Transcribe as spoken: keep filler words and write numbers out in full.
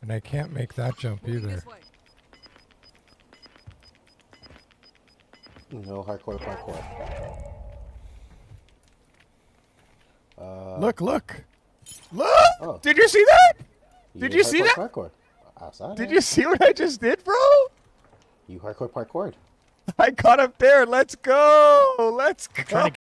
And I can't make that jump either. No hardcore parkour. Uh, Look, look. Look! Oh. Did you see that? You Did you see that? Parkour. I saw Did that. you see what I just did, bro? You hardcore parkoured. I got up there. Let's go. Let's go.